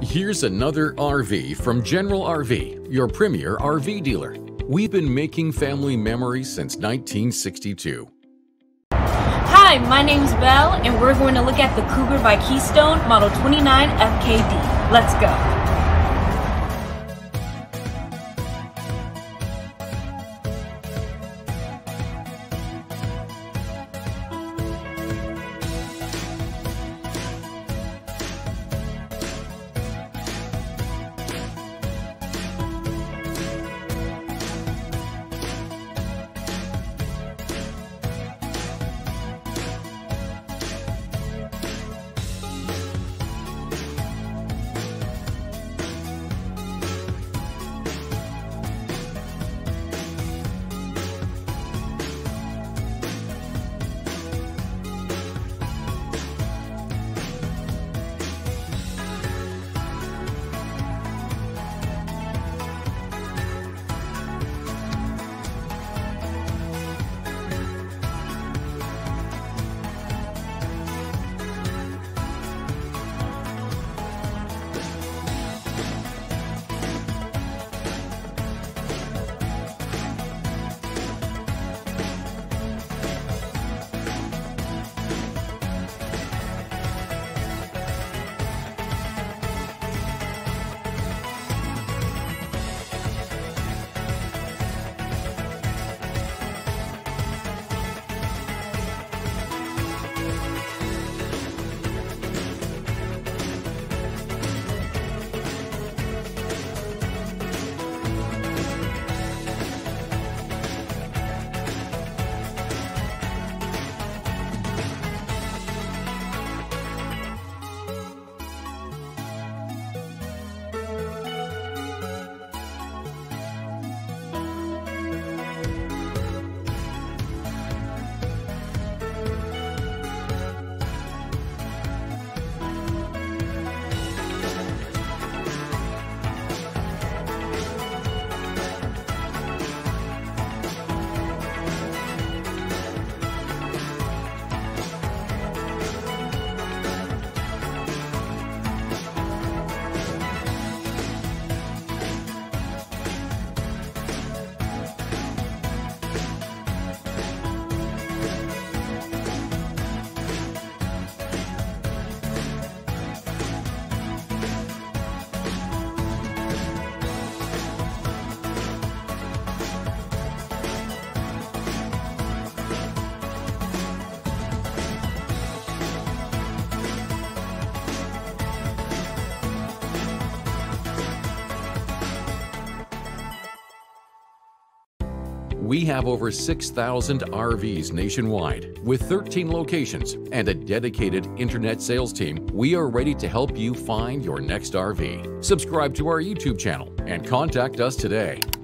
Here's another RV from General RV, your premier RV dealer. We've been making family memories since 1962. Hi, my name's Belle, and we're going to look at the Cougar by Keystone Model 29FKD. Let's go. We have over 6,000 RVs nationwide. With 13 locations and a dedicated internet sales team, we are ready to help you find your next RV. Subscribe to our YouTube channel and contact us today.